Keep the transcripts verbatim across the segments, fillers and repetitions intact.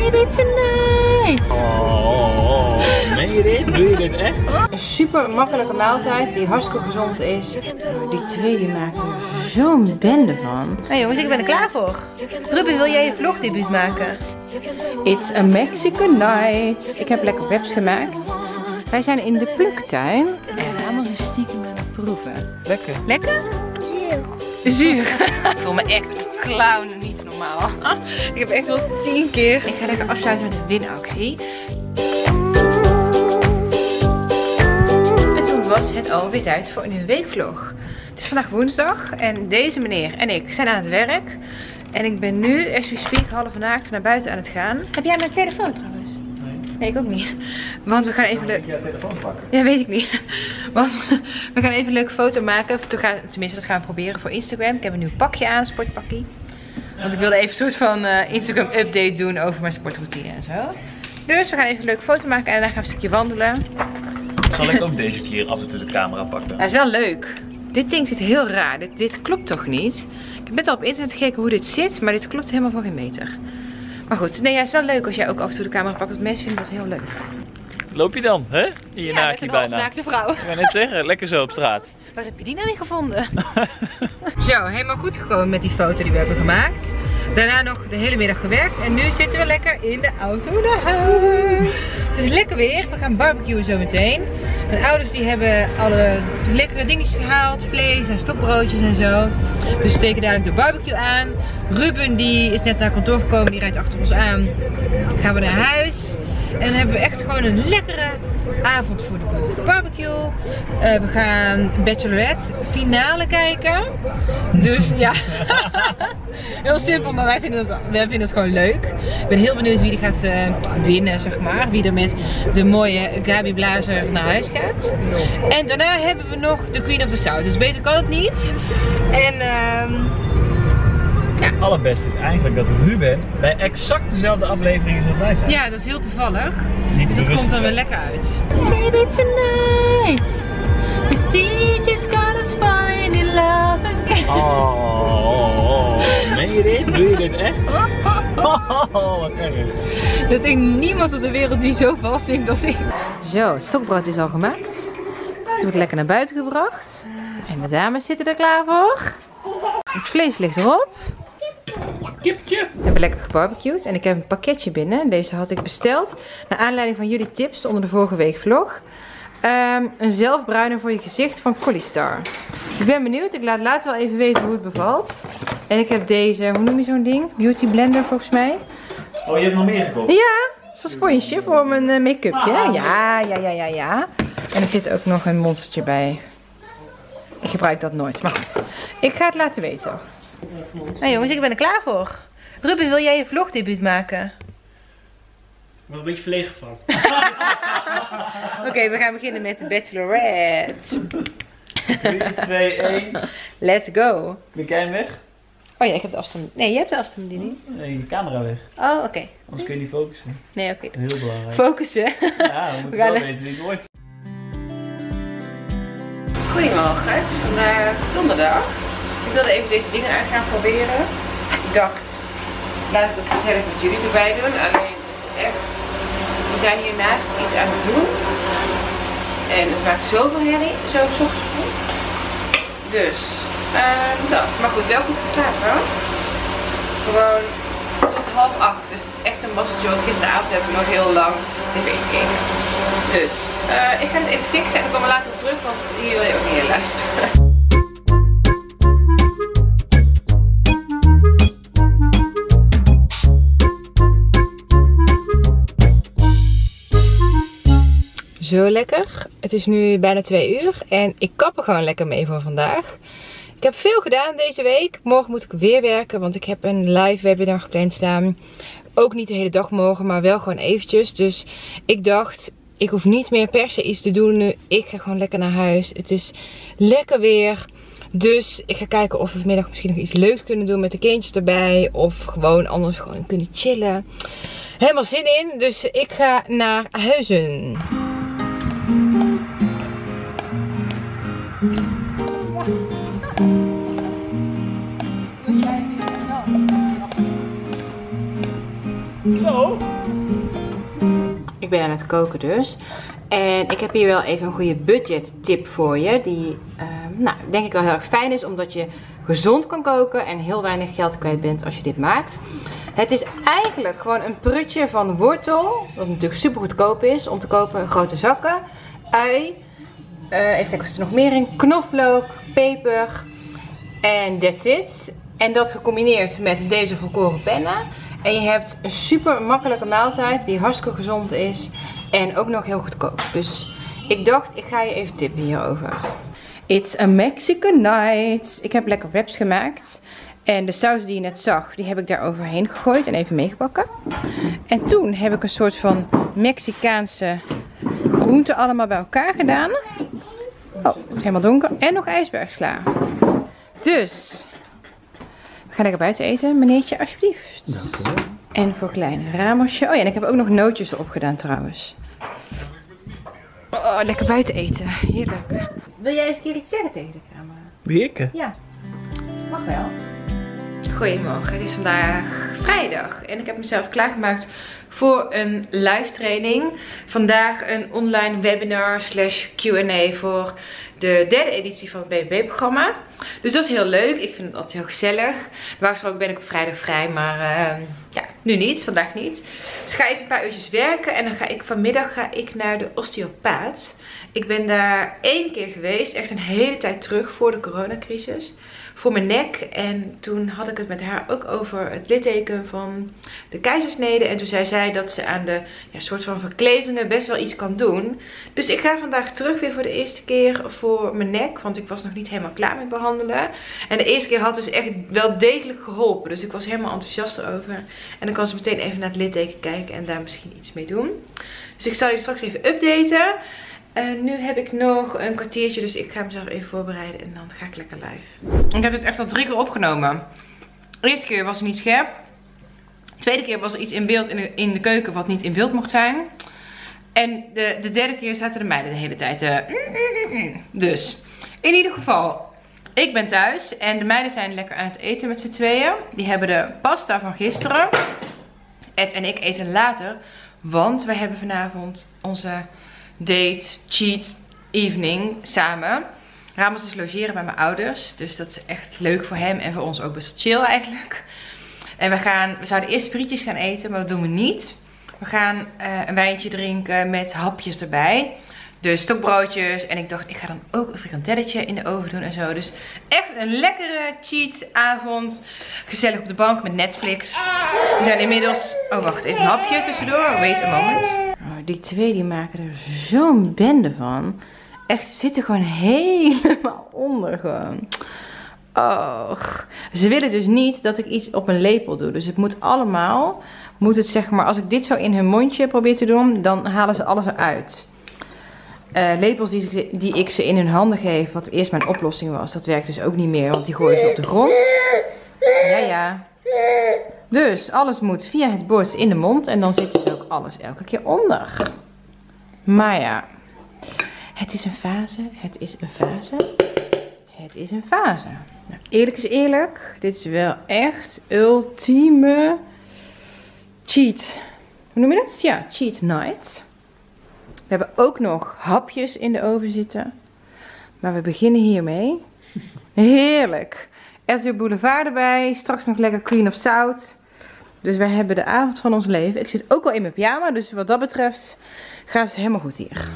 Baby tonight! Oh, meen je dit? Doe je dit echt? Een super makkelijke maaltijd die hartstikke gezond is. Die twee die maken er zo'n bende van. Nou jongens, ik ben er klaar voor. Ruben, wil jij je vlogdebuut maken? It's a Mexican night. Ik heb lekker wraps gemaakt. Wij zijn in de pluktuin en allemaal zijn stiekem aan het proeven. Lekker. Lekker? Zuur. Ik voel me echt een clown, niet normaal. Ik heb echt wel tien keer. Ik ga lekker afsluiten met de winactie. En toen was het alweer tijd voor een nieuwe weekvlog. Het is vandaag woensdag en deze meneer en ik zijn aan het werk. En ik ben nu, as we speak, half naakt naar buiten aan het gaan. Heb jij mijn telefoon trouwens? Nee. Nee, ik ook niet. Want we gaan even leuk... jouw telefoon pakken? Ja, weet ik niet. Want we gaan even een leuke foto maken. Tenminste, dat gaan we proberen voor Instagram. Ik heb een nieuw pakje aan, een sportpakje. Want ik wilde even een soort van uh, Instagram update doen over mijn sportroutine en zo. Dus we gaan even een leuke foto maken en daarna gaan we een stukje wandelen. Zal ik ook deze keer af en toe de camera pakken? Dat is wel leuk. Dit ding zit heel raar. Dit, dit klopt toch niet? Ik heb net al op internet gekeken hoe dit zit, maar dit klopt helemaal voor geen meter. Maar goed, nee, ja, het is wel leuk als jij ook af en toe de camera pakt. Want mensen vinden dat heel leuk. Loop je dan, hè? In je Ja, naakje met een bijna. naakte vrouw. Ik ga net zeggen, lekker zo op straat. Waar heb je die nou weer gevonden? Zo, helemaal goed gekomen met die foto die we hebben gemaakt. Daarna nog de hele middag gewerkt. En nu zitten we lekker in de auto naar huis. Het is lekker weer. We gaan barbecuen zo meteen. Mijn ouders die hebben alle lekkere dingetjes gehaald. Vlees en stokbroodjes en zo. Dus we steken dadelijk de barbecue aan. Ruben die is net naar kantoor gekomen. Die rijdt achter ons aan. Gaan we naar huis. En dan hebben we echt gewoon een lekkere avond voor de boeg. Barbecue. Uh, we gaan Bachelorette finale kijken. Dus ja. Heel simpel, maar wij vinden, het, wij vinden het gewoon leuk. Ik ben heel benieuwd wie die gaat uh, winnen, zeg maar. Wie er met de mooie Gabi Blazer naar huis gaat. En daarna hebben we nog de Queen of the South. Dus beter kan het niet. En uh, ja. Het allerbeste is eigenlijk dat Ruben bij exact dezelfde afleveringen zoals wij zijn. Ja, dat is heel toevallig. Niet dus dat komt dan weer lekker uit. Baby tonight, the D J's got us falling in love again. Oh, oh, oh. Meen je dit? Doe je dit echt? Oh, wat erg. Er is echt niemand op de wereld die zo vals zingt als ik. Zo, het stokbrood is al gemaakt. Het wordt lekker naar buiten gebracht. En de dames zitten er klaar voor. Het vlees ligt erop. Kipje. We hebben lekker gebarbecued en ik heb een pakketje binnen. Deze had ik besteld. Naar aanleiding van jullie tips onder de vorige week vlog. Um, een zelfbruiner voor je gezicht van Collistar. Dus ik ben benieuwd. Ik laat later wel even weten hoe het bevalt. En ik heb deze, hoe noem je zo'n ding? Beauty blender volgens mij. Oh, je hebt nog meer gekocht? Ja, zo'n sponsje voor mijn uh, make-upje. Ja, ja, ja, ja, ja. En er zit ook nog een monstertje bij. Ik gebruik dat nooit, maar goed. Ik ga het laten weten. Nou jongens, ik ben er klaar voor. Ruben, wil jij je vlogdebuut maken? Ik ben er een beetje verlegen van. Oké, okay, we gaan beginnen met de Bachelorette. drie, twee, één. Let's go. Klik jij hem weg? Oh ja, ik heb de afstand. Nee, je hebt de afstandsbediening. Nee, de camera weg. Oh, oké. Okay. Anders kun je niet focussen. Nee, oké. Okay. Heel belangrijk. Focussen. Ja, we moeten we wel weten wie het wordt. Goedemorgen, het is vandaag donderdag. Ik wilde even deze dingen uit gaan proberen. Ik dacht, laat ik dat gezellig met jullie erbij doen. Alleen, het is echt... Ze zijn hiernaast iets aan het doen. En het maakt zoveel herrie, zo s ochtends vroeg. Dus, uh, dat. Maar goed, wel goed geslapen. Gewoon tot half acht. Dus het is echt een masseltje, want gisteravond heb ik nog heel lang tv gekeken. Dus, uh, ik ga het even fixen en ik kom er later op terug, want hier wil je ook niet in luisteren. Zo lekker. Het is nu bijna twee uur en ik kap er gewoon lekker mee voor vandaag. Ik heb veel gedaan deze week. Morgen moet ik weer werken, want ik heb een live webinar gepland staan. Ook niet de hele dag morgen, maar wel gewoon eventjes. Dus ik dacht, ik hoef niet meer per se iets te doen nu. Ik ga gewoon lekker naar huis. Het is lekker weer. Dus ik ga kijken of we vanmiddag misschien nog iets leuks kunnen doen met de kindjes erbij. Of gewoon anders gewoon kunnen chillen. Helemaal zin in. Dus ik ga naar Huizen. Zo. Ik ben aan het koken dus. En ik heb hier wel even een goede budget tip voor je. Die uh, nou, denk ik wel heel erg fijn is. Omdat je gezond kan koken en heel weinig geld kwijt bent als je dit maakt. Het is eigenlijk gewoon een prutje van wortel. Wat natuurlijk super goedkoop is om te kopen. Grote zakken. Ui. Uh, even kijken wat er nog meer in. Knoflook. Peper. En that's it. En dat gecombineerd met deze volkoren pennen. En je hebt een super makkelijke maaltijd die hartstikke gezond is. En ook nog heel goedkoop. Dus ik dacht, ik ga je even tippen hierover. It's a Mexican night. Ik heb lekker wraps gemaakt. En de saus die je net zag, die heb ik daar overheen gegooid en even meegebakken. En toen heb ik een soort van Mexicaanse groenten allemaal bij elkaar gedaan. Oh, het is helemaal donker. En nog ijsbergsla. Dus, we gaan lekker buiten eten, meneertje, alsjeblieft. Dankjewel. En voor kleine Ramosje. Oh ja, en ik heb ook nog nootjes erop gedaan trouwens. Oh, lekker buiten eten. Heerlijk. Wil jij eens een keer iets zeggen tegen de camera? Werken? Ja, mag wel. Goedemorgen, het is vandaag vrijdag en ik heb mezelf klaargemaakt voor een live training. Vandaag een online webinar slash Q en A voor de derde editie van het B B B-programma. Dus dat is heel leuk. Ik vind het altijd heel gezellig. Normaal gesproken ben ik op vrijdag vrij, maar uh, ja, nu niet. Vandaag niet. Dus ik ga even een paar uurtjes werken en dan ga ik vanmiddag ga ik naar de osteopaat. Ik ben daar één keer geweest, echt een hele tijd terug voor de coronacrisis. Voor mijn nek. En toen had ik het met haar ook over het litteken van de keizersnede. En toen zei zij dat ze aan de ja, soort van verklevingen best wel iets kan doen. Dus ik ga vandaag terug weer voor de eerste keer voor mijn nek. Want ik was nog niet helemaal klaar met behandelen. En de eerste keer had dus echt wel degelijk geholpen. Dus ik was helemaal enthousiast erover. En dan kan ze meteen even naar het litteken kijken en daar misschien iets mee doen. Dus ik zal je straks even updaten. En nu heb ik nog een kwartiertje, dus ik ga mezelf even voorbereiden en dan ga ik lekker live. Ik heb dit echt al drie keer opgenomen. De eerste keer was het niet scherp. De tweede keer was er iets in beeld in de, in de keuken wat niet in beeld mocht zijn. En de, de derde keer zaten de meiden de hele tijd uh, Dus, in ieder geval, ik ben thuis en de meiden zijn lekker aan het eten met z'n tweeën. Die hebben de pasta van gisteren. Ed en ik eten later, want wij hebben vanavond onze date, cheat, evening samen. Ramos is logeren bij mijn ouders. Dus dat is echt leuk voor hem en voor ons ook best chill eigenlijk. En we, gaan, we zouden eerst frietjes gaan eten, maar dat doen we niet. We gaan uh, een wijntje drinken met hapjes erbij. Dus stokbroodjes. En ik dacht, ik ga dan ook een frikandelletje in de oven doen en zo. Dus echt een lekkere cheat avond. Gezellig op de bank met Netflix. We zijn inmiddels... Oh, wacht. Even een hapje tussendoor. Wait a moment. Oh, die twee die maken er zo'n bende van. Echt zitten gewoon helemaal onder gewoon. Oh. Ze willen dus niet dat ik iets op een lepel doe. Dus het moet allemaal... Moet het zeg maar... Als ik dit zo in hun mondje probeer te doen, dan halen ze alles eruit. Uh, lepels die, ze, die ik ze in hun handen geef, wat eerst mijn oplossing was, dat werkt dus ook niet meer, want die gooien ze op de grond. Ja, ja. Dus alles moet via het bord in de mond en dan zit dus ook alles elke keer onder. Maar ja, het is een fase, het is een fase, het is een fase. Nou, eerlijk is eerlijk, dit is wel echt ultieme cheat. Hoe noem je dat? Ja, cheat night. We hebben ook nog hapjes in de oven zitten. Maar we beginnen hiermee. Heerlijk. R T L Boulevard erbij. Straks nog lekker clean of zout. Dus wij hebben de avond van ons leven. Ik zit ook al in mijn pyjama. Dus wat dat betreft gaat het helemaal goed hier.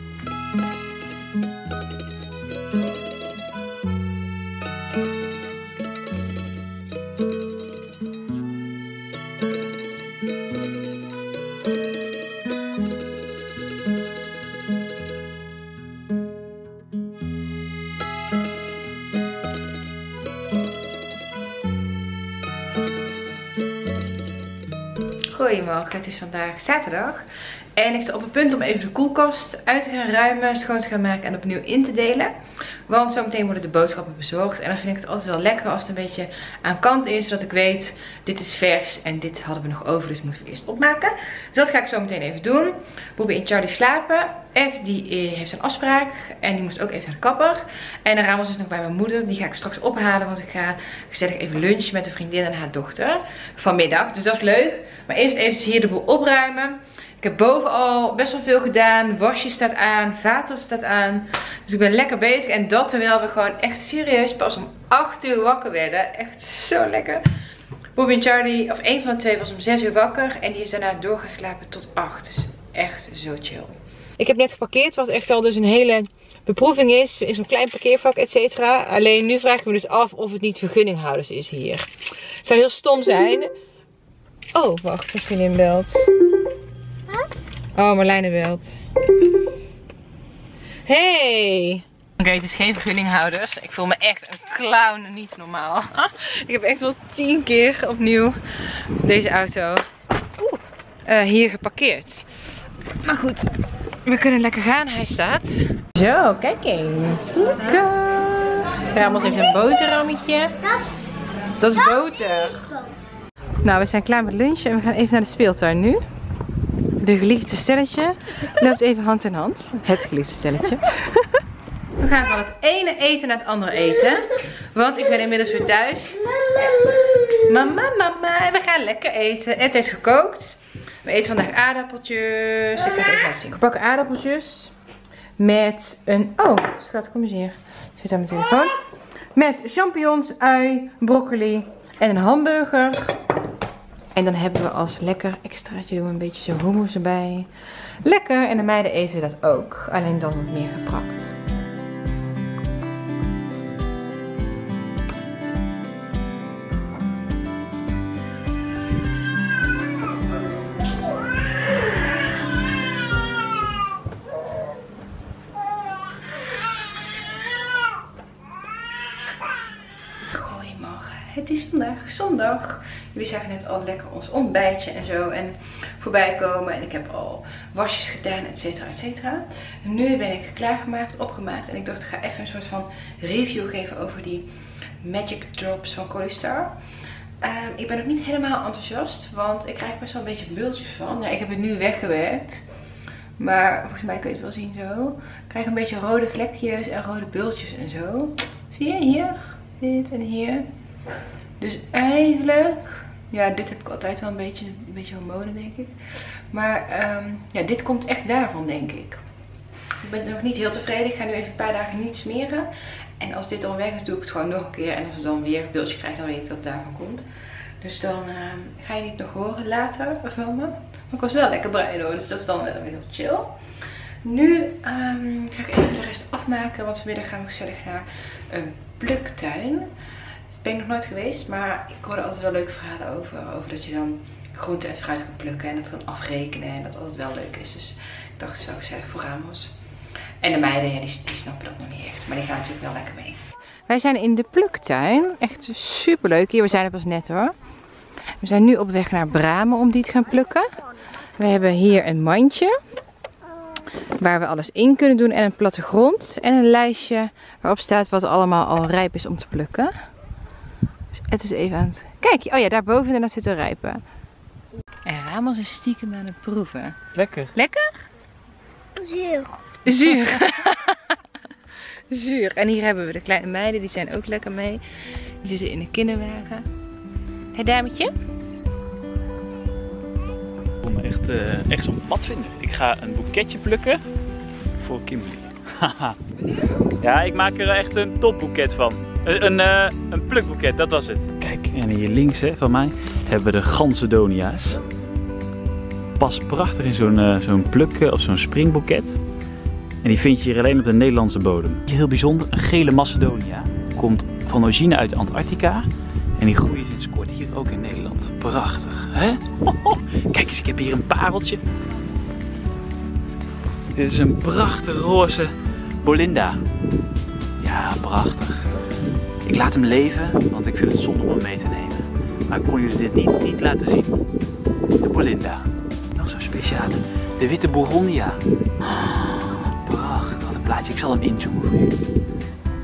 Goedemorgen, het is vandaag zaterdag en ik sta op het punt om even de koelkast uit te gaan ruimen, schoon te gaan maken en opnieuw in te delen. Want zometeen worden de boodschappen bezorgd. En dan vind ik het altijd wel lekker als het een beetje aan kant is. Zodat ik weet, dit is vers en dit hadden we nog over. Dus moeten we eerst opmaken. Dus dat ga ik zo meteen even doen. Bobby en Charlie slapen. Ed die heeft een afspraak. En die moest ook even naar de kapper. En de Ramos is nog bij mijn moeder. Die ga ik straks ophalen. Want ik ga gezellig even lunchen met een vriendin en haar dochter. Vanmiddag. Dus dat is leuk. Maar eerst even hier de boel opruimen. Ik heb boven al best wel veel gedaan. Wasje staat aan. Vaatwas staat aan. Dus ik ben lekker bezig. En dat terwijl we gewoon echt serieus pas om acht uur wakker werden. Echt zo lekker. Bobby en Charlie, of één van de twee was om zes uur wakker. En die is daarna doorgeslapen tot acht. Dus echt zo chill. Ik heb net geparkeerd. Wat echt al dus een hele beproeving is. In zo'n klein parkeervak, et cetera. Alleen nu vraag ik me dus af of het niet vergunninghouders is hier. Het zou heel stom zijn. Oh, wacht. Een vriendin belt. Oh, Marlijne belt. Hey! Oké, okay, het is geen vergunninghouders. Ik voel me echt een clown, niet normaal. Ik heb echt wel tien keer opnieuw deze auto uh, hier geparkeerd. Maar goed, we kunnen lekker gaan. Hij staat. Zo, kijk eens. Lekker. Ramos heeft een boterhammetje. Dat is boter. Nou, we zijn klaar met lunchen en we gaan even naar de speeltuin nu. De geliefde stelletje loopt even hand in hand. Het geliefde stelletje. We gaan van het ene eten naar het andere eten. Want ik ben inmiddels weer thuis. Mama, mama. En we gaan lekker eten. Ed heeft gekookt. We eten vandaag aardappeltjes. Ik ga het even laten zien. Gebakken aardappeltjes. Met een... Oh, schat, kom eens hier. Zit aan mijn telefoon. Met champignons, ui, broccoli en een hamburger. En dan hebben we als lekker extraatje doen we een beetje zo hummus erbij. Lekker. En de meiden eten dat ook. Alleen dan wat meer geprakt. Het is vandaag zondag. Jullie zagen net al lekker ons ontbijtje en zo en voorbij komen. En ik heb al wasjes gedaan, et cetera, et cetera. Nu ben ik klaargemaakt, opgemaakt. En ik dacht, ik ga even een soort van review geven over die Magic Drops van Colystar. Uh, ik ben ook niet helemaal enthousiast, want ik krijg best wel een beetje bultjes van. Ja, ik heb het nu weggewerkt. Maar volgens mij kun je het wel zien zo. Ik krijg een beetje rode vlekjes en rode bultjes en zo. Zie je hier? Dit en hier. Dus eigenlijk, ja, dit heb ik altijd wel een beetje, een beetje van mode, denk ik. Maar um, ja, dit komt echt daarvan, denk ik. Ik ben nog niet heel tevreden. Ik ga nu even een paar dagen niet smeren. En als dit al weg is, doe ik het gewoon nog een keer. En als ik dan weer een beeldje krijg, dan weet ik dat het daarvan komt. Dus dan um, ga je niet nog horen later van me. Maar ik was wel lekker bruin hoor, dus dat is dan wel weer heel chill. Nu um, ga ik even de rest afmaken, want vanmiddag gaan we gezellig naar een pluktuin. Ben ik nog nooit geweest, maar ik hoorde altijd wel leuke verhalen over. Over dat je dan groente en fruit kan plukken en dat kan afrekenen en dat altijd wel leuk is. Dus ik dacht, het is wel gezellig voor Ramos. En de meiden, ja, die, die snappen dat nog niet echt, maar die gaan natuurlijk wel lekker mee. Wij zijn in de pluktuin. Echt super leuk hier. We zijn er pas net hoor. We zijn nu op weg naar bramen om die te gaan plukken. We hebben hier een mandje waar we alles in kunnen doen en een plattegrond. En een lijstje waarop staat wat allemaal al rijp is om te plukken. Dus het is even aan het... Kijk, oh ja, daarboven inderdaad zit een rijpe. En Ramos is stiekem aan het proeven. Lekker. Lekker? Zuur. Zuur. Zuur. En hier hebben we de kleine meiden, die zijn ook lekker mee. Die zitten in de kinderwagen. Hé dametje? Ik wil me echt, uh, echt zo'n pad vinden. Ik ga een boeketje plukken voor Kimberly. Ja, ik maak er echt een topboeket van. Een, een, uh, een plukboeket, dat was het. Kijk, en hier links hè, van mij hebben we de gansedonia's. Past prachtig in zo'n uh, zo'n pluk of zo'n springboeket. En die vind je hier alleen op de Nederlandse bodem. Heel bijzonder, een gele Macedonia. Komt van origine uit Antarctica. En die groeien sinds kort hier ook in Nederland. Prachtig, hè? Oh, oh. Kijk eens, ik heb hier een pareltje. Dit is een prachtig roze Bolinda. Ja, prachtig. Ik laat hem leven, want ik vind het zonde om hem mee te nemen. Maar ik kon jullie dit niet, niet laten zien. De Bolinda. Nog zo'n speciale. De witte Bourgondia. Oh, prachtig, wat een plaatje. Ik zal hem inzoomen voor jullie.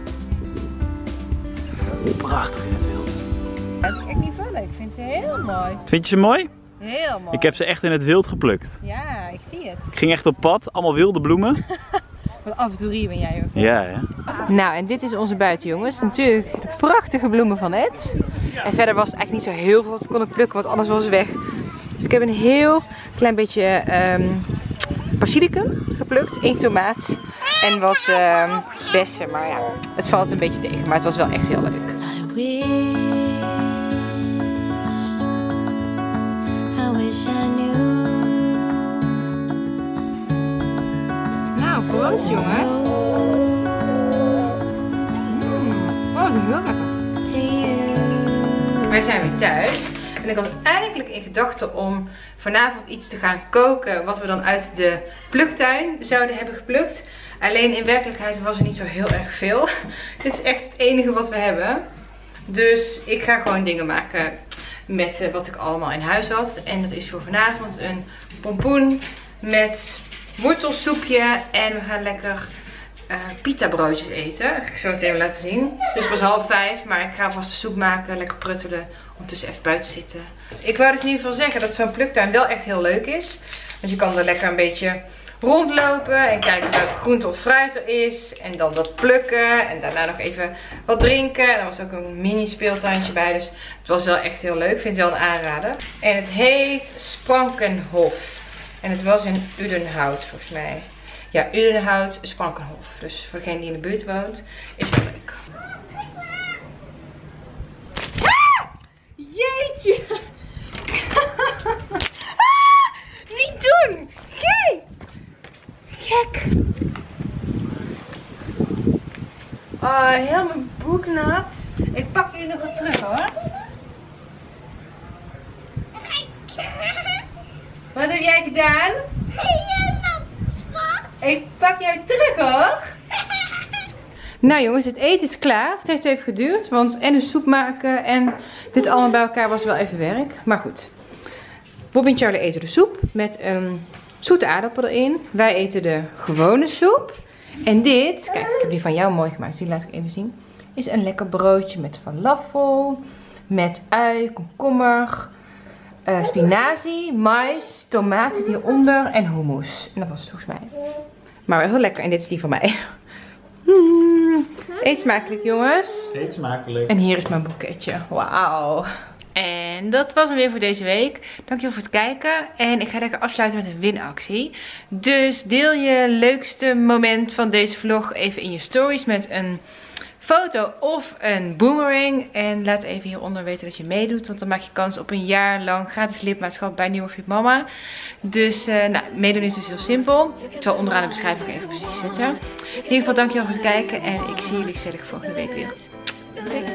Prachtig in het wild. Dat is echt niet vallen. Ik vind ze heel mooi. Vind je ze mooi? Heel mooi. Ik heb ze echt in het wild geplukt. Ja, ik zie het. Ik ging echt op pad, allemaal wilde bloemen. Wat avonturier ben jij ook. Ja, ja. Nou, en dit is onze buiten, jongens. Natuurlijk de prachtige bloemen van Ed. En verder was het eigenlijk niet zo heel veel wat we konden plukken, want anders was het weg. Dus ik heb een heel klein beetje um, basilicum geplukt, één tomaat en wat um, bessen. Maar ja, het valt een beetje tegen, maar het was wel echt heel leuk. I wish, I wish I knew. Nou, proost jongen. Mm. Oh, dat is heel lekker. Wij zijn weer thuis. En ik had eigenlijk in gedachten om vanavond iets te gaan koken wat we dan uit de pluktuin zouden hebben geplukt. Alleen in werkelijkheid was er niet zo heel erg veel. Dit is echt het enige wat we hebben. Dus ik ga gewoon dingen maken met uh, wat ik allemaal in huis had. En dat is voor vanavond een pompoen met wortelsoepje. En we gaan lekker uh, pita broodjes eten. Dat ga ik zo meteen even laten zien. Dus pas half vijf, maar ik ga vast de soep maken, lekker pruttelen. Ondertussen even buiten zitten. Dus ik wou dus in ieder geval zeggen dat zo'n pluktuin wel echt heel leuk is. Want je kan er lekker een beetje rondlopen en kijken welke groente of fruit er is. En dan dat plukken en daarna nog even wat drinken. En er was ook een mini speeltuintje bij, dus het was wel echt heel leuk. Ik vind het wel een aanrader. En het heet Spankenhof. En het was in Udenhout volgens mij. Ja, Udenhout, Spankenhof. Dus voor degene die in de buurt woont, is wel leuk. Jeetje! Ah, niet doen! Gek! Gek! Oh, heel mijn broek nat. Ik pak jullie nog wat terug hoor. Wat heb jij gedaan? Ik pak jou terug hoor. Nou jongens, het eten is klaar. Het heeft even geduurd, want en de soep maken en dit allemaal bij elkaar was wel even werk. Maar goed. Bobby en Charlie eten de soep met een zoete aardappel erin. Wij eten de gewone soep. En dit, kijk, ik heb die van jou mooi gemaakt, dus die laat ik even zien. Is een lekker broodje met falafel, met ui, komkommer, uh, spinazie, mais, tomaat zit hieronder en hummus. En dat was het volgens mij. Maar wel heel lekker. En dit is die van mij. Mm. Eet smakelijk jongens. Eet smakelijk. En hier is mijn boeketje. Wauw. En dat was hem weer voor deze week. Dankjewel voor het kijken. En ik ga lekker afsluiten met een winactie. Dus deel je leukste moment van deze vlog even in je stories met een foto of een boomerang. En laat even hieronder weten dat je meedoet. Want dan maak je kans op een jaar lang gratis lidmaatschap bij New Fit Mama. Dus uh, nou, meedoen is dus heel simpel. Ik zal onderaan de beschrijving even precies zetten. In ieder geval dankjewel voor het kijken. En ik zie jullie gezellig volgende week weer. Doei.